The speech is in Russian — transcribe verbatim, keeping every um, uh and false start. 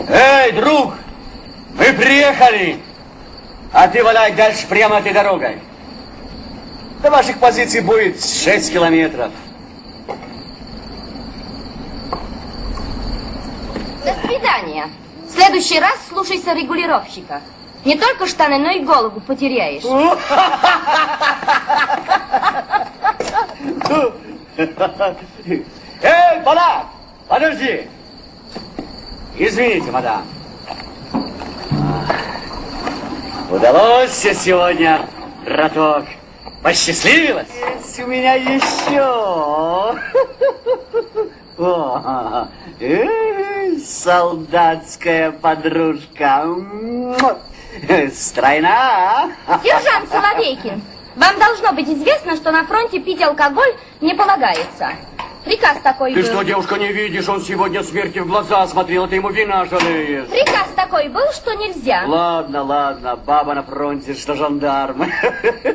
Эй, друг, мы приехали, а ты валяй дальше прямо этой дорогой. До ваших позиций будет шесть километров. До свидания. В следующий раз слушайся регулировщика. Не только штаны, но и голову потеряешь. Эй, мадам, подожди. Извините, мадам. Удалось сегодня, браток. Посчастливилось? Есть у меня еще. О, э, солдатская подружка. Стройна. Сержант Соловейкин, вам должно быть известно, что на фронте пить алкоголь не полагается. Приказ такой Ты был. что, девушка, не видишь? Он сегодня смерти в глаза смотрел, ты ему вина жалеешь. Приказ такой был, что нельзя. Ладно, ладно, баба на фронте, что жандарм.